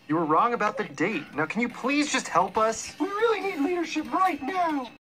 You were wrong about the date. Now, can you please just help us? We really need leadership right now.